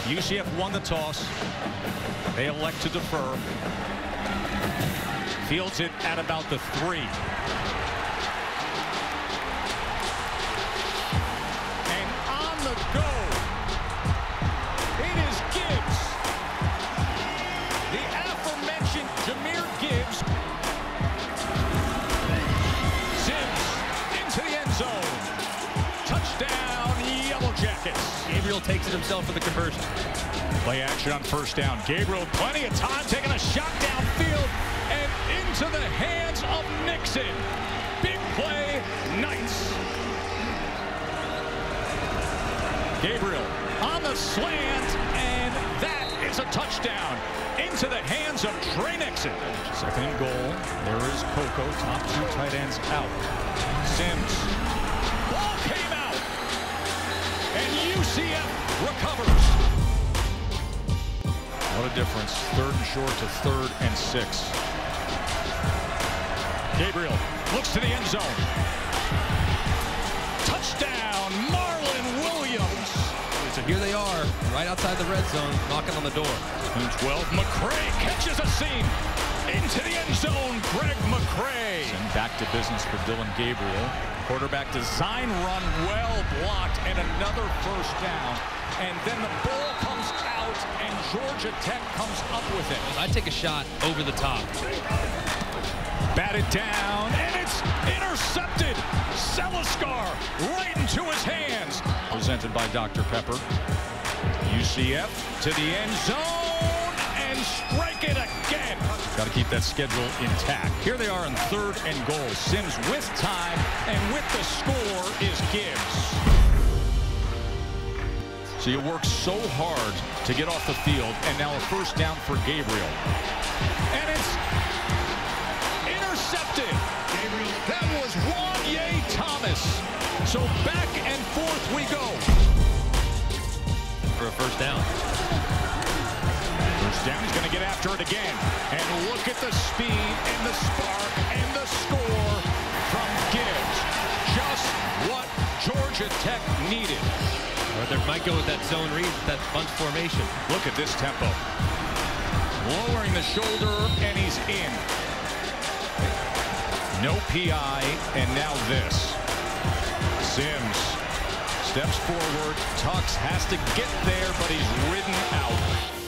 UCF won the toss. They elect to defer. Fields it at about the 3. And on the go, it is Gibbs. The aforementioned Jahmyr Gibbs. Sims into the end zone. Touchdown, Yellow Jackets. Gabriel takes it himself for the conversion. Play action on first down. Gabriel, plenty of time, taking a shot downfield and into the hands of Nixon. Big play, Knights. Gabriel on the slant, and that is a touchdown into the hands of Trey Nixon. Second and goal. There is Coco, top 2 tight ends out. Sims. Ball came out, and UCF recovers. What a difference. 3rd and short to 3rd and 6. Gabriel looks to the end zone. Touchdown, Marlon Williams. So here they are, right outside the red zone, knocking on the door. 12, McCray catches a seam. Into the end zone, Greg McCray. And back to business for Dillon Gabriel. Quarterback design run, well blocked, and another first down. And then the ball comes out, and Georgia Tech comes up with it. I take a shot over the top. Batted down, and it's intercepted. Seliscar right into his hands. Presented by Dr. Pepper. UCF to the end zone, and strike it again. Got to keep that schedule intact. Here they are in 3rd and goal. Sims with time, and with the score is Gibbs. So you work so hard to get off the field, and now a first down for Gabriel. And it's intercepted. That was Ronye Thomas. So back and forth we go. For a first down. First down, he's going to get after it again. And look at the speed and the spark and the score from Gibbs. Just what Georgia Tech needed. Or they might go with that zone read, that bunch formation. Look at this tempo. Lowering the shoulder, and he's in. No PI, and now this. Sims steps forward. Tux has to get there, but he's ridden out.